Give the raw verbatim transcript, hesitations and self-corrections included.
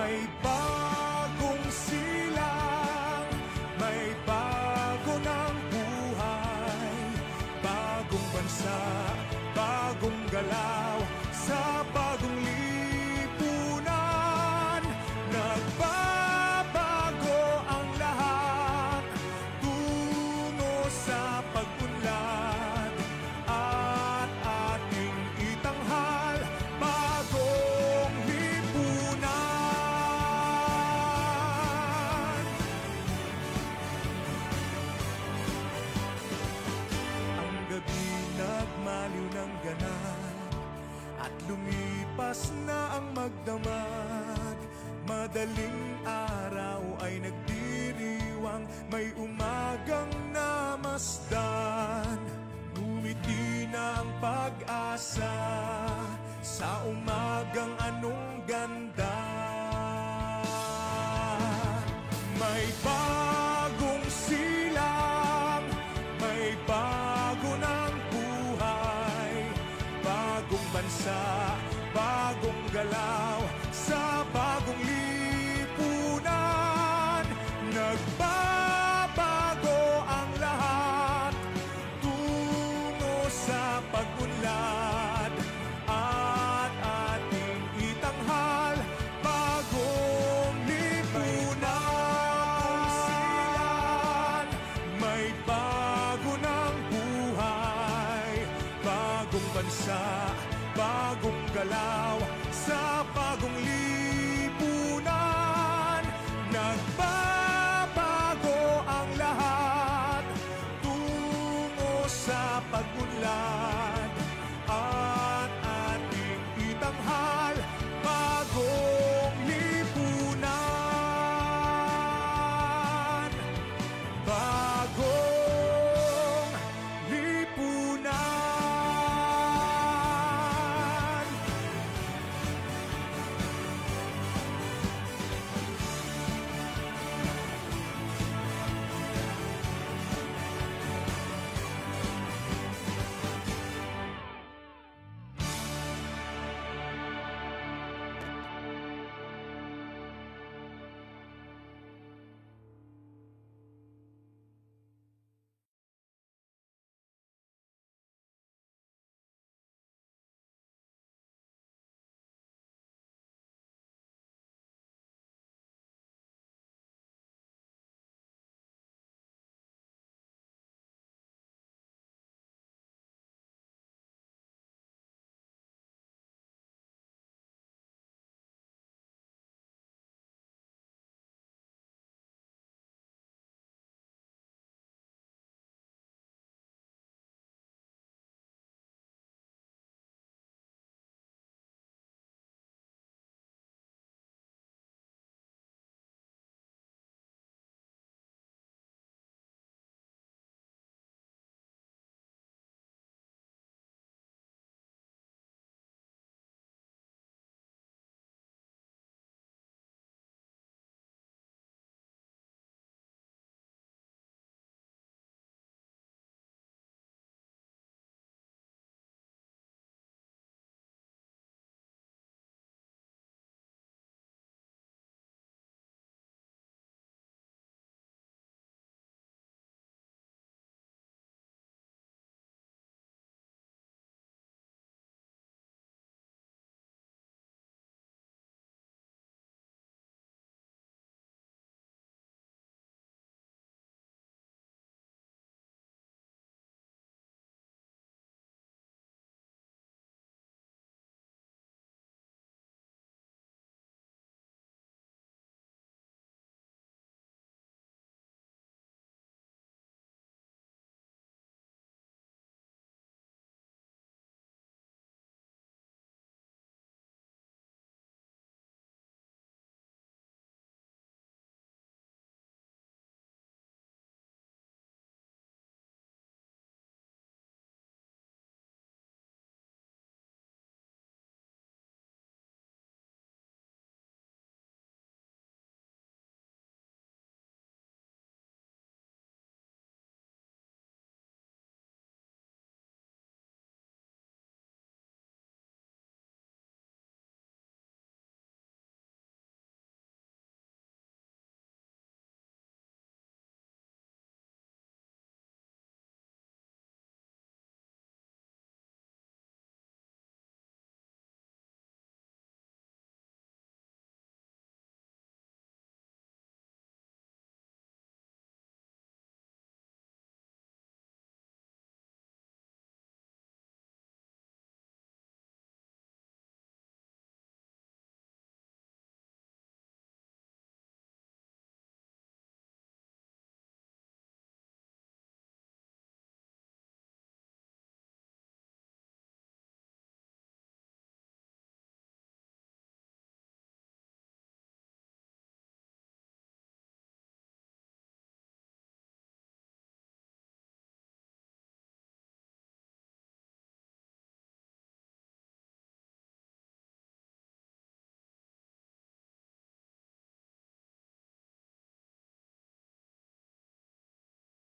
May bagong silang, may bago ng buhay, bagong bansa, bagong galaw, sa bagong lipunan. Nagbabago ang lahat, tungo sa pag-unlad, at ating itanghal bagong lipunan. Ang gabi nagmaliw ng ganap, at lumipas na ang magdamag. Madaling araw ay nagdiriwang, may umagang namasdan. Ngumiti na ang pag-asa sa umagang anong ganda. May bagong silang, may bago ng buhay, bagong bansa, bagong galaw, sa bagong lipunan. Nagbabago ang lahat, tungo sa pag-unlad, at ating itanghal bagong lipunan. May bago ng buhay, bagong bansa, bagong galaw, sa